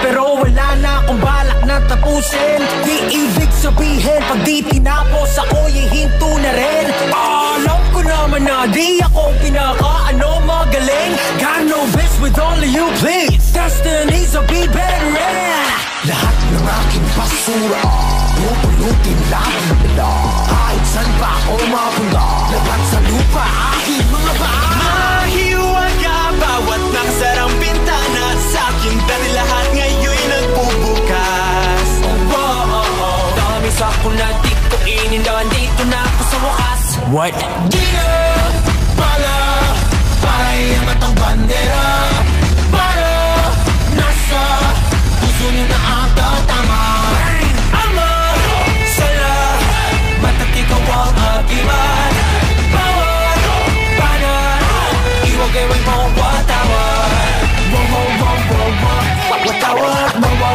pero wala na akong balak na tapusin. Di ibig sabihin pag di tinapos ako'y hihinto na rin. Alam ko naman na di ako pinaka-ano magaling. Got no bitch with all of you please. Destinies will be better in. Lahat ng aking basura pupulutin lahat ng bila. Kahit saan pa ako mapunta, lahat sa lupa aking mga paa. Mahiwaga bawat nakasarang bintana sa akin, dahil lahat ngayon'y nagbubukas. Dami sa ako na di ko inindawan, dito na ako sa wakas. What? Di na pala para iangat ang bandera, para nasa puso niyo na ata tama. Ama, sala, bata't ikaw ang akibat. Bawat panan, iwag-iwag mo watawad. Watawad,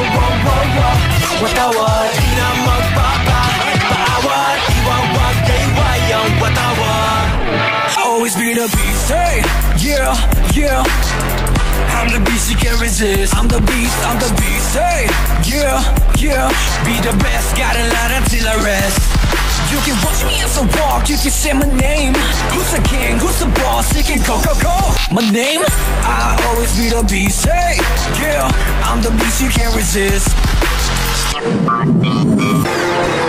watawad. Di na magpapaawat, iwawag kay wayang watawad. Always be the beast, hey, yeah, yeah. I'm the beast you can't resist. I'm the beast, hey, yeah, yeah. Be the best, gotta line until I rest. You can watch me as I walk, you can say my name. Who's the king, who's the boss, you can go, go, go. My name, I always be the beast, hey, yeah. I'm the beast you can't resist.